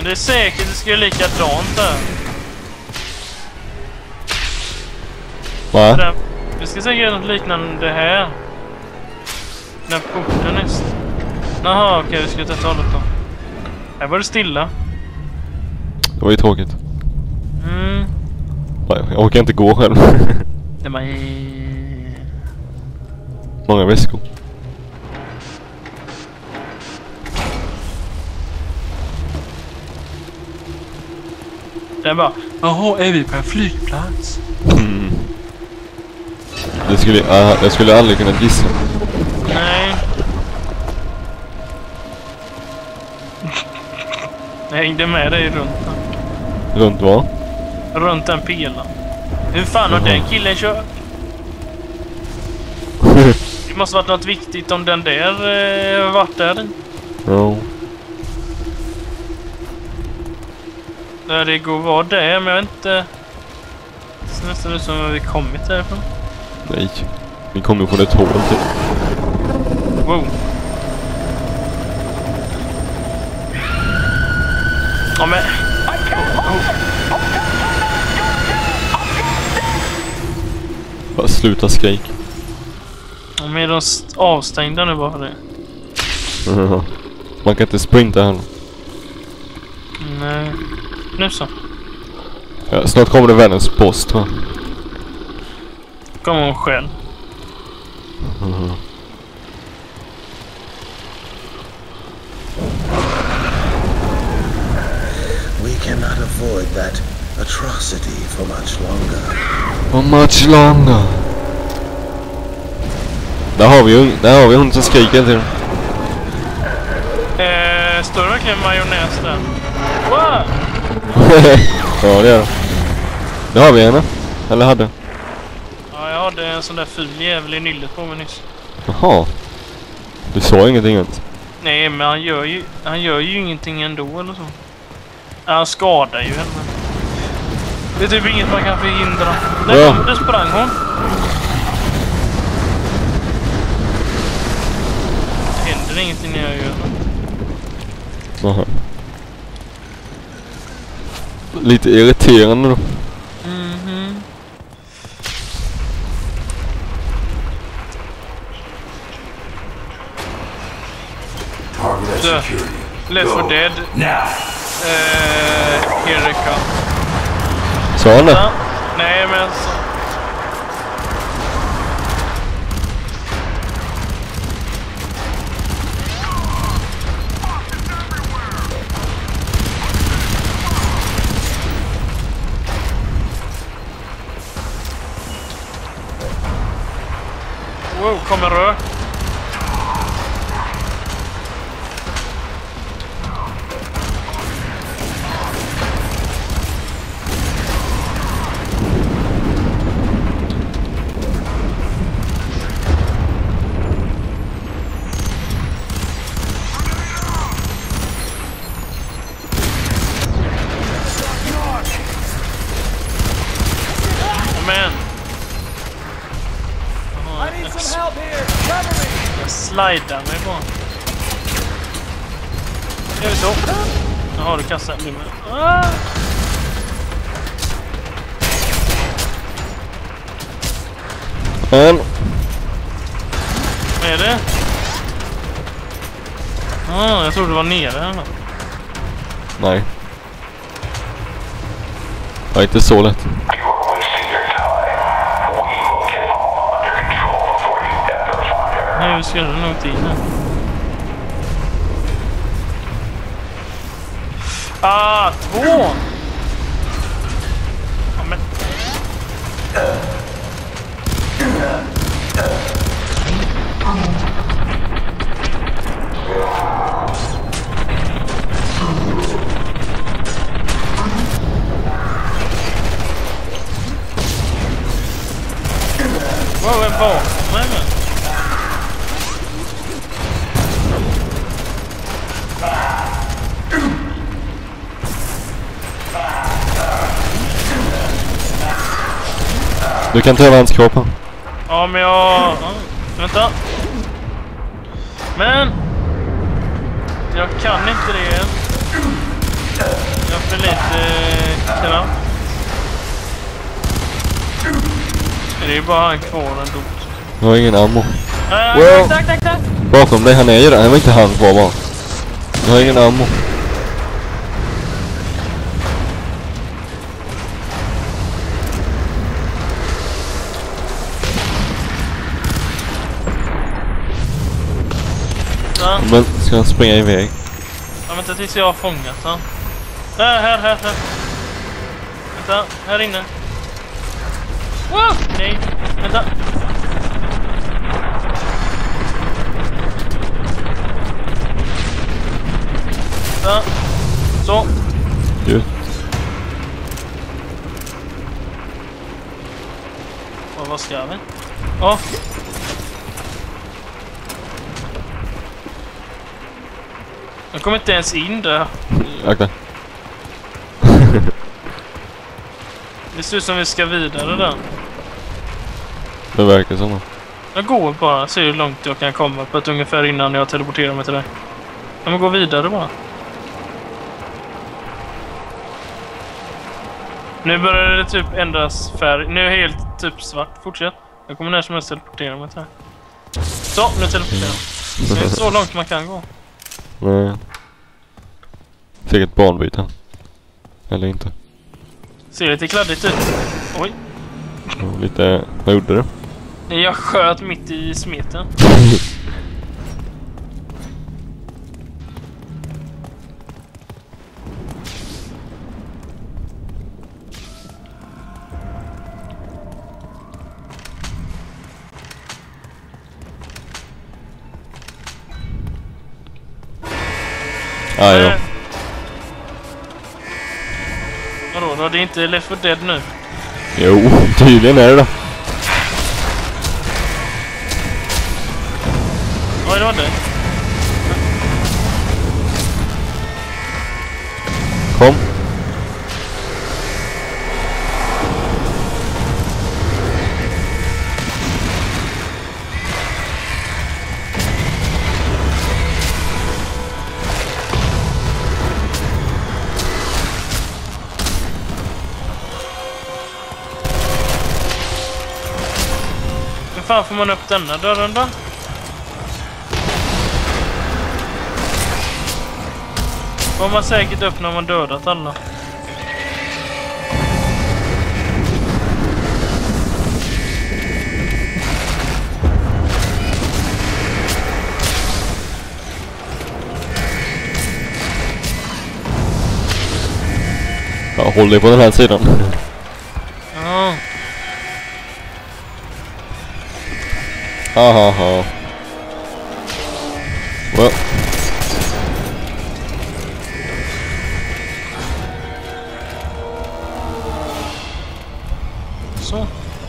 Men det är säkert det ska ju likadant där. Va? Vi ska säkert göra något liknande här. Den porten näst. Jaha, okej, vi ska ta ett hållet då. Här var det stilla. Det var ju tråkigt. Mm. Jag orkar inte gå själv. Det var Många väskor. Det bara, jaha, är vi på en flygplats? Mm. Det skulle jag aldrig kunna gissa. Nej. Jag hängde med dig runt. Runt vad? Runt den pelaren. Hur fan har den killen kört? Det måste varit något viktigt om den där varit där. Ja. Det går att vara där, men jag vet inte. Det ser nästan ut som att vi kommit därifrån. Nej. Vi kommer från ett hål till. Wow. Ja, men... Bara sluta skrik. Ja, men är de avstängda nu bara det? Man kan inte sprinta här. Nej. Nu så. Ja, snart kommer det världens post, va? Kommer hon själv. We cannot avoid that atrocity for much longer. For much longer. Där har vi hon som skriker till. Står det verkligen majonnäs där? Wow! Ja, det är det. Det har vi henne. Eller hade. Ja, jag hade en sån där ful jävel i nyllet på mig nyss. Jaha. Du sa ingenting ens. Nej, men han gör ju ingenting ändå eller så. Han skadar ju henne. Det är typ inget man kan förhindra. Där sprang hon. Det händer ingenting när jag gör det. Aha. Lite irriterande då. Mhm. Left 4 Dead. Here they come. Sa han det? Ja, nej, men så. Wow, kommer rök. Men. Jag slidar mig bara. Gör vi så? Jaha, du kastar nu med. Men. Vad är det? Jag trodde det var nere eller? Nej. Det är inte så lätt. Nej, vi ska göra nog tid nu. Ah, 2! Ja, men... Wow, vad är bakom mig med? Du kan ta över hans kropp. Ja, men jag... vänta. Men... jag kan inte det än. Jag får lite kraft. Det är ju bara han kvar ändå. Jag har ingen ammo. Wow. Tack. Bakom dig, han är ju där. Han var inte han kvar bara. Jag har ingen ammo. Ja. Men ska han springa iväg? Ja, vänta tills jag har fångat han. Här. Vänta, här inne. Wow! Nej, vänta. Vänta. Så. Just. Och vad ska vi? Ja. Jag kommer inte ens in där. Akta. Det ser ut som vi ska vidare där. Det verkar som. Jag går bara, ser hur långt jag kan komma på ett ungefär innan jag teleporterar mig till dig. Jag må gå vidare bara. Nu börjar det typ ändras färg. Nu är det helt typ svart. Fortsätt. Jag kommer när som helst teleportera mig till dig. Så, nu teleporterar jag. Så det är så långt man kan gå. Nej. Fick ett barnbyte. Eller inte. Ser lite kladdigt ut. Oj. Lite... Vad gjorde du? Jag sköt mitt i smeten. Ja. Vadå då? Det är inte Left 4 Dead nu. Jo, tydligen är det då. Oj, det var det. Kom. Hur fan får man upp denna dörren då? Får man säkert upp när man dödat alla. Ja, håll dig på den här sidan. Ja. Hahaha. Well. Så.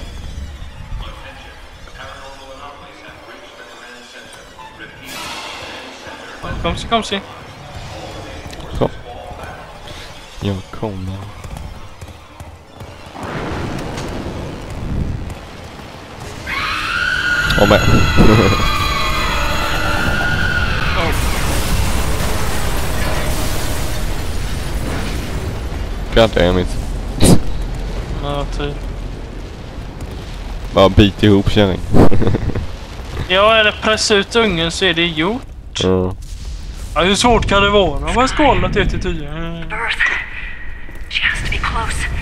Kom se. Kom. Jag kommer. Åh men. God damn it. Ja, typ. Bara bit ihop kärring. Ja, eller pressa ut ungen så är det gjort. Ja. Ja, hur svårt kan det vara? Vad har skalat 1-10? Earth. She has to be close.